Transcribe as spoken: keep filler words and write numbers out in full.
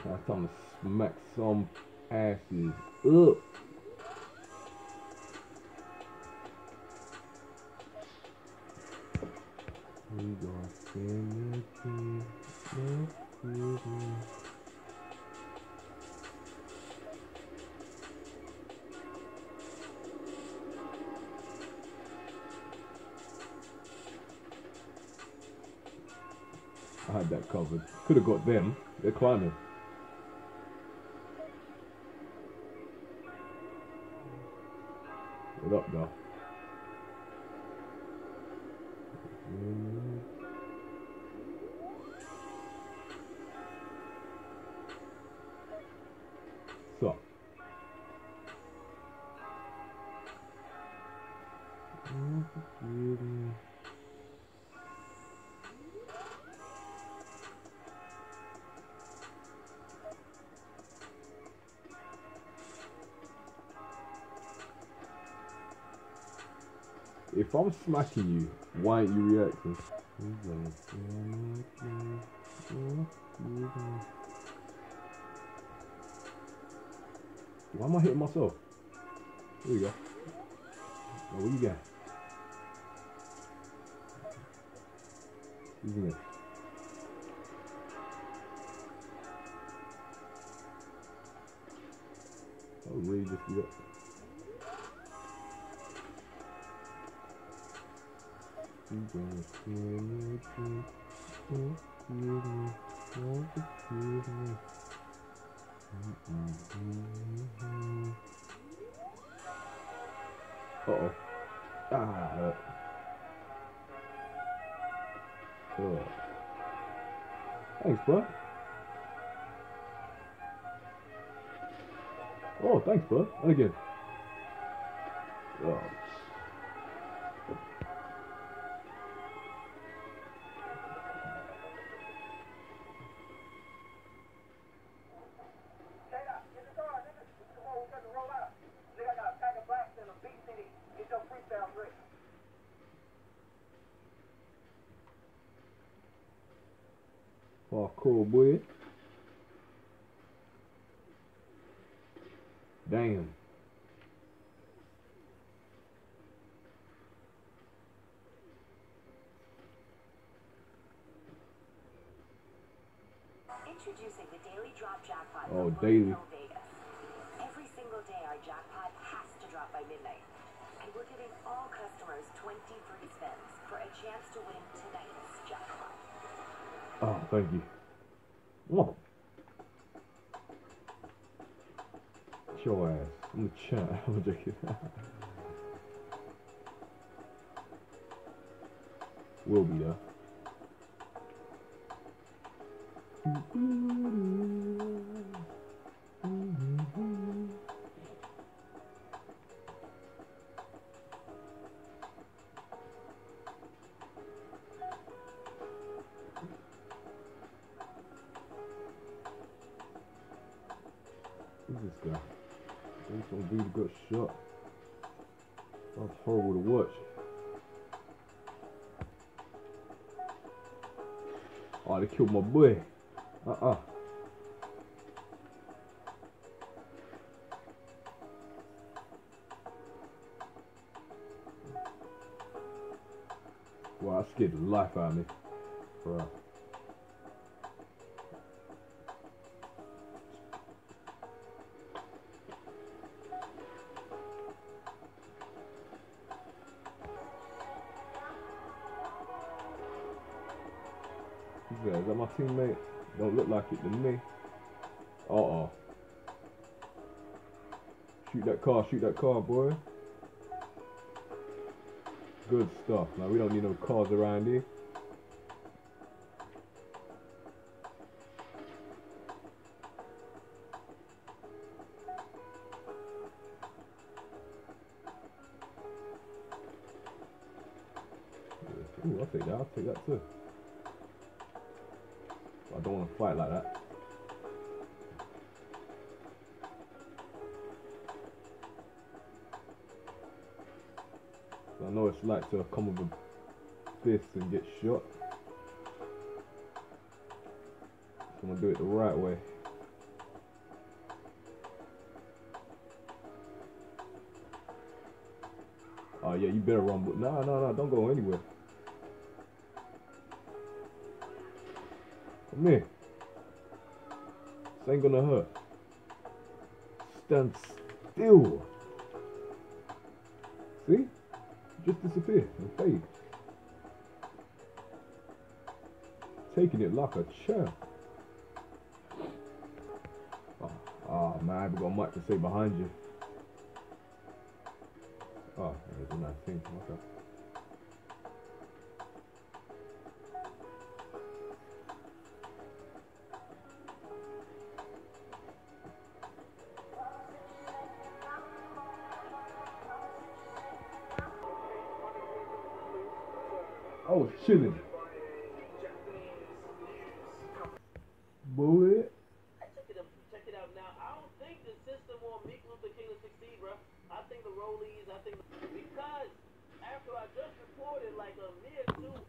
Now it's time to smack some asses up. We gonna spend the key. I had that covered. Could have got them. They're climbing. What up, though? So. If I'm smacking you, why aren't you reacting? Why am I hitting myself? There you go. Oh, what you got? Using it. I'll really just do that. Uh-oh. Ah, hurt. Oh. Thanks, bud. Oh, thanks, bud. And again. Oh. Oh, cool, boy. Damn. Introducing the daily drop jackpot. Oh, daily. Vegas. Every single day, our jackpot has to drop by midnight, and we're giving all customers twenty free spins for a chance to win tonight's jackpot. Oh, thank you. Oh. Your ass. I'm gonna chat. I'm gonna joke. Will be there. Who's this guy? He's some dude got shot. That's horrible to watch. Oh, they killed my boy. Uh-uh. Wow, that scared the life out of me. Bruh. Who's that? Is that my teammate? Don't look like it to me. Uh-oh. Shoot that car, shoot that car, boy. Good stuff. Now, we don't need no cars around here. Ooh, I'll take that. I'll take that too. I don't want to fight like that. I know it's like to come with a fist and get shot. So I'm gonna do it the right way. yeah, you better run. But nah, nah, nah, don't go anywhere. Come here. This ain't gonna hurt. Stand still. See? Just disappear and fade. Taking it like a champ. Oh, oh man, I haven't got much to say behind you. Oh, there's a nice thing. Okay. I was chilling. Boy. Check it out, check it out now. I don't think the system want Meek Luther King to succeed, bro. I think the rollies, I think because after I just reported like a mere two